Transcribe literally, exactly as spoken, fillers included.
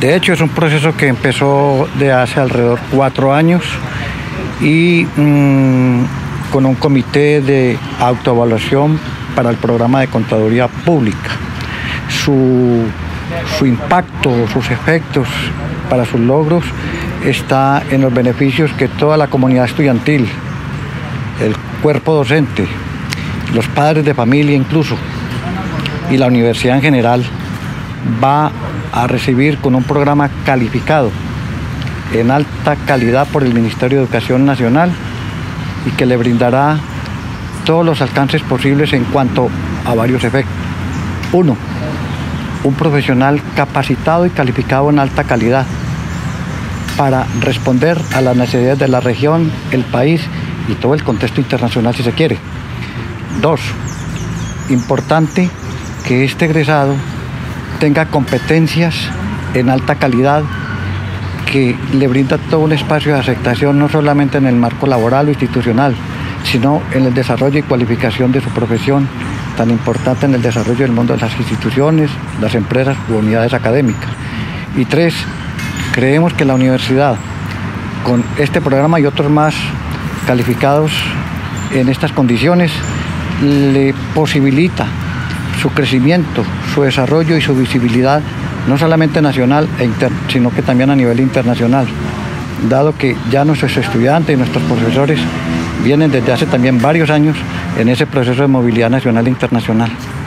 De hecho, es un proceso que empezó de hace alrededor de cuatro años y mmm, con un comité de autoevaluación para el programa de Contaduría Pública. Su, su impacto, sus efectos para sus logros está en los beneficios que toda la comunidad estudiantil, el cuerpo docente, los padres de familia incluso, y la universidad en general va a recibir con un programa calificado en alta calidad por el Ministerio de Educación Nacional y que le brindará todos los alcances posibles en cuanto a varios efectos. Uno, un profesional capacitado y calificado en alta calidad para responder a las necesidades de la región, el país y todo el contexto internacional si se quiere. Dos, importante que este egresado tenga competencias en alta calidad que le brinda todo un espacio de aceptación no solamente en el marco laboral o institucional, sino en el desarrollo y cualificación de su profesión, tan importante en el desarrollo del mundo de las instituciones, las empresas u unidades académicas. Y tres, creemos que la universidad, con este programa y otros más calificados en estas condiciones, le posibilita su crecimiento, su desarrollo y su visibilidad, no solamente nacional, e interno, sino que también a nivel internacional, dado que ya nuestros estudiantes y nuestros profesores vienen desde hace también varios años en ese proceso de movilidad nacional e internacional.